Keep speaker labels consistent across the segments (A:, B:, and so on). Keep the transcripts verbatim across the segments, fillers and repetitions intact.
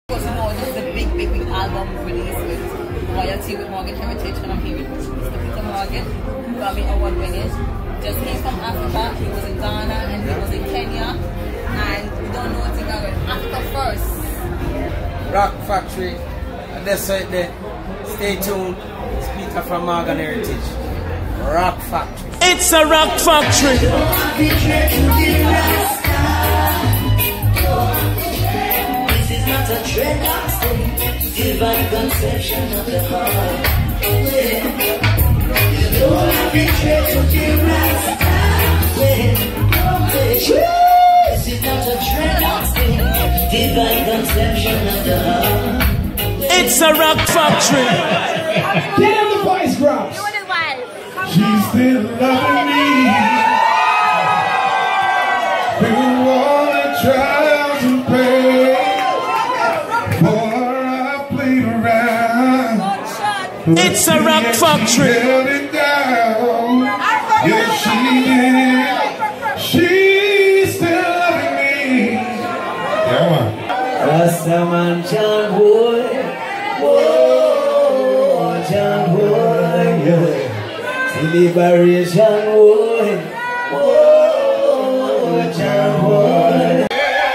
A: Because you know, this is a big, big, big album release with royalty with Morgan Heritage, and I'm here with Mister Peter Morgan, Grammy Award winning. Just came from Africa. He was in Ghana and he was in Kenya, and we don't know what to go with. Africa first.
B: Rock Factory, and that's right there. Stay tuned. It's Peter from Morgan Heritage. Rock Factory.
C: It's a rock factory.
D: This is not a dreadlock thing. Divine conception of the heart. Don't be tricked to the rasta. This is not a dreadlock thing. Divine conception of the heart.
C: It's a rock factory.
E: Get in the voice drops.
F: She's still loving me through all the trials and pain. For I played around.
C: It's a rock factory.
F: She held it down. Yes, she did. She's still loving me. Yeah, man.
D: Rasta man, John boy. Whoa, John boy. Yeah. Liberation, boy. Whoa, John boy.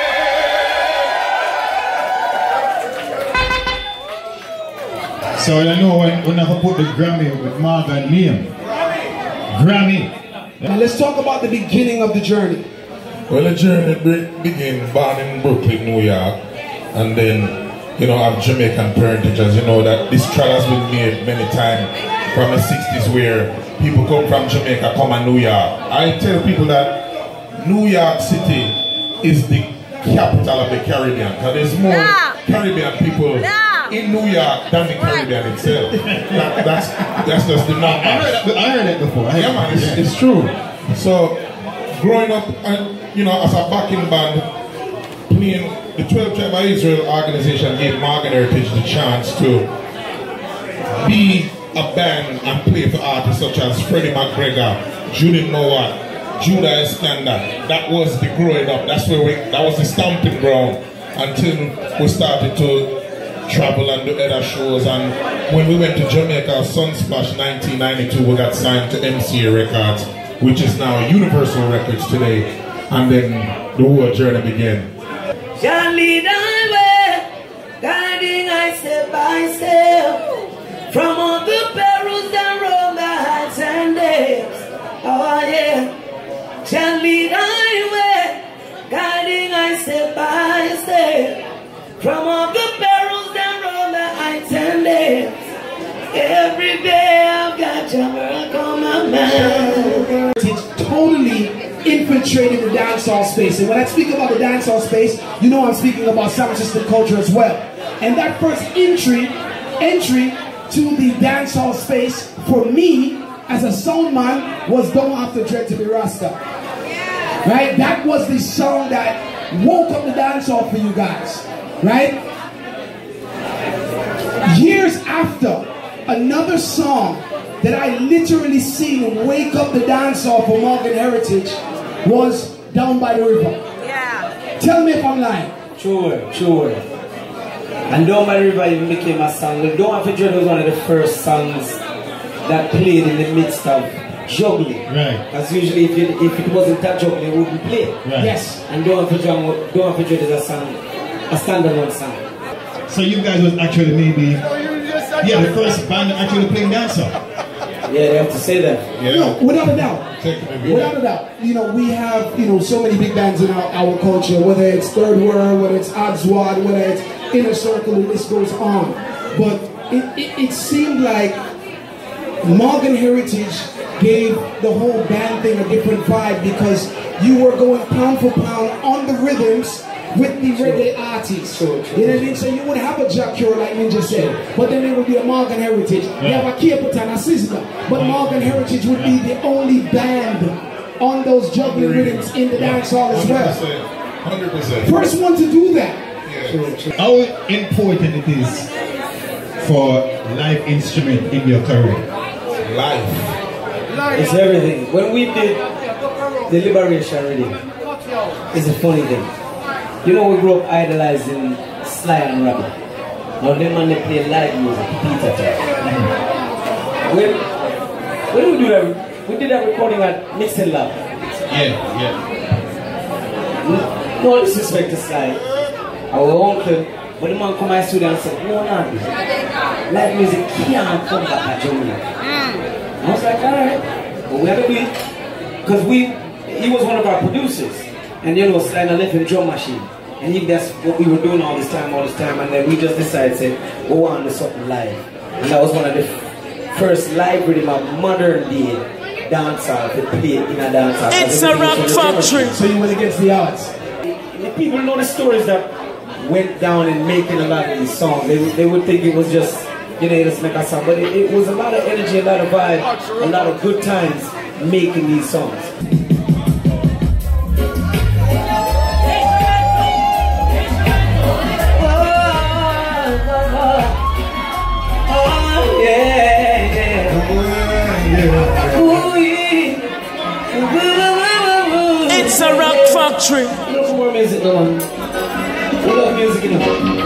F: So you know when we never put the Grammy with Morgan name. Grammy.
E: Now let's talk about the beginning of the journey.
F: Well, the journey began born in Brooklyn, New York, and then, you know, I have Jamaican parentage, as you know, that this trial has been made many times from the sixties where people come from Jamaica, come to New York. I tell people that New York City is the capital of the Caribbean, because there's more nah. Caribbean people nah. in New York than the Caribbean itself. that, that's, that's just the number. I heard, that, I heard it before. I yeah, man, it's, yeah. it's true. So, growing up, and you know, as a backing band, playing the twelve Tribe of Israel organization gave Morgan Heritage the chance to be a band and play for artists such as Freddie McGregor, Judy Noah, Judah Iskander. That was the growing up. That's where we. That was the stamping ground until we started to travel and do other shows. And when we went to Jamaica, Sunsplash nineteen ninety-two, we got signed to M C A Records, which is now Universal Records today. And then the whole journey began.
D: Shall lead highway, guiding I step by step, from all the perils that roam the heights and dales. Oh yeah. Shall lead highway, guiding I step by step, from all the perils that roam the heights and dales. Every day I've got your miracle on my mind.
E: It's totally infiltrated the dancehall space, and when I speak about the dancehall space, you know I'm speaking about sound system culture as well. And that first entry, entry to the dancehall space for me as a sound man was "Don't Have to Dread to Be Rasta." Right? That was the song that woke up the dancehall for you guys. Right? Years after, another song that I literally seen wake up the dancehall for Morgan Heritage was "Down by the River."
A: Yeah.
E: Tell me if I'm lying.
D: Sure, sure. And "Down by the River" even became a song. Well, "Don't Have to Dread" was one of the first songs that played in the midst of juggling.
F: Right.
D: Because usually if, you, if it wasn't that juggling, it wouldn't play.
F: Right.
E: Yes.
D: And "Don't Have to Dread" Don't Have to Dread is a song, a standalone song.
F: So you guys was actually maybe, yeah, the first band actually playing dancehall.
D: Yeah, they have to say that.
F: Yeah.
E: No, without a doubt. Without a doubt. You know, we have, you know, so many big bands in our, our culture, whether it's Third World, whether it's Odswad, whether it's Inner Circle, and this goes on. But it, it, it seemed like Morgan Heritage gave the whole band thing a different vibe, because you were going pound for pound on the rhythms with the reggae artists. Sure, sure. You know what I mean? So you would have a Jack Cure, like Ninja said, but then there would be a Morgan Heritage. Yeah. You have a Capleton, a Sizzler, but Morgan Heritage would be the only band on those juggling rhythms in the dance hall as well.
F: one hundred percent.
E: First one to do that.
F: Yeah. Sure, sure. How important it is for live instrument in your career? Live.
D: It's everything. When we did the Liberation reading, it's a funny thing. You know, we grew up idolizing Sly and Robbie. Now them man they play live music, Peter time. When, when we do that, we did that recording at Mixing Lab.
F: Yeah, yeah.
D: No disrespect to Sly. Our uncle, when the man come to my studio and said, no, no, live music can't come back at Jamaica. I was like, alright, but we have to do it. Because we, he was one of our producers. And you know, Sly and I left in drum machine. And he, that's what we were doing all this time, all this time. And then we just decided to say, go on to something live. And that was one of the first live rhythm of modern day dancehall to play in a dancehall.
C: It's a rock factory.
E: So you went against the odds.
D: The people know the stories that went down in making a lot of these songs. They, they would think it was just, you know, just make a song. But it, it was a lot of energy, a lot of vibe, a lot of good times making these songs.
C: It's a rock factory.
D: We love more music, no one. We love music, you know.